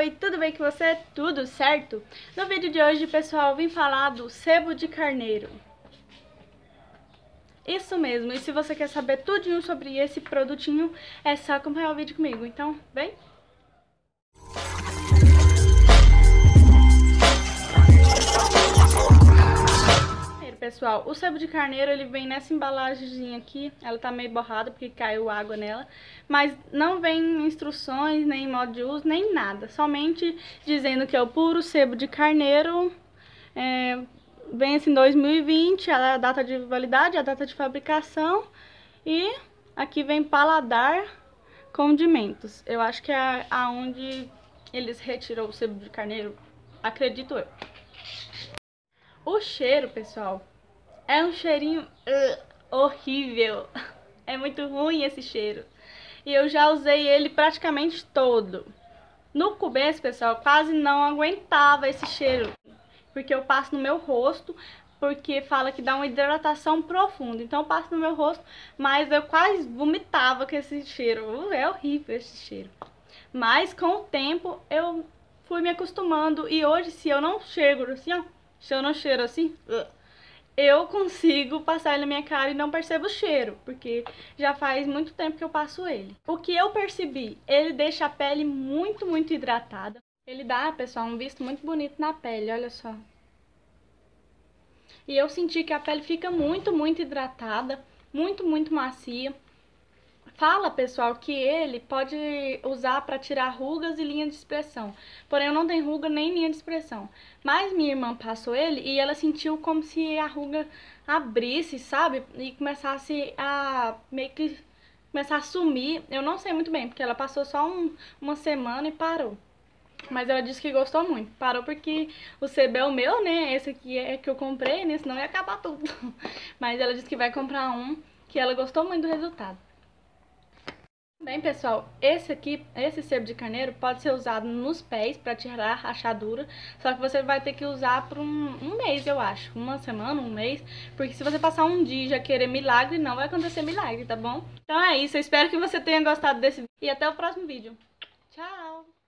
oi, tudo bem com você? Tudo certo? No vídeo de hoje, pessoal, eu vim falar do sebo de carneiro. Isso mesmo, e se você quer saber tudinho sobre esse produtinho, é só acompanhar o vídeo comigo, então vem! Pessoal, o sebo de carneiro ele vem nessa embalagemzinha aqui, ela tá meio borrada porque caiu água nela, mas não vem instruções, nem modo de uso, nem nada, somente dizendo que é o puro sebo de carneiro, vence em 2020, a data de validade, a data de fabricação e aqui vem paladar condimentos. Eu acho que é aonde eles retiram o sebo de carneiro, acredito eu. O cheiro, pessoal, é um cheirinho horrível. É muito ruim esse cheiro. E eu já usei ele praticamente todo. No começo, pessoal, quase não aguentava esse cheiro. Porque eu passo no meu rosto, porque fala que dá uma hidratação profunda. Então eu passo no meu rosto, mas eu quase vomitava com esse cheiro. É horrível esse cheiro. Mas com o tempo eu fui me acostumando. E hoje, se eu não cheiro assim, ó, se eu não cheiro assim, eu consigo passar ele na minha cara e não percebo o cheiro, porque já faz muito tempo que eu passo ele. O que eu percebi, ele deixa a pele muito hidratada. Ele dá, pessoal, um visto muito bonito na pele, olha só. E eu senti que a pele fica muito hidratada, muito macia. Fala, pessoal, que ele pode usar para tirar rugas e linha de expressão. Porém, eu não tenho ruga nem linha de expressão. Mas minha irmã passou ele e ela sentiu como se a ruga abrisse, sabe? E começasse a meio que começar a sumir. Eu não sei muito bem, porque ela passou só uma semana e parou. Mas ela disse que gostou muito. Parou porque o sebo é o meu, né? Esse aqui é que eu comprei, né? Senão ia acabar tudo. Mas ela disse que vai comprar um, que ela gostou muito do resultado. Bem, pessoal, esse sebo de carneiro pode ser usado nos pés para tirar rachadura, só que você vai ter que usar por um mês, eu acho, uma semana, um mês, porque se você passar um dia e já querer milagre, não vai acontecer milagre, tá bom? Então é isso, eu espero que você tenha gostado desse vídeo e até o próximo vídeo. Tchau!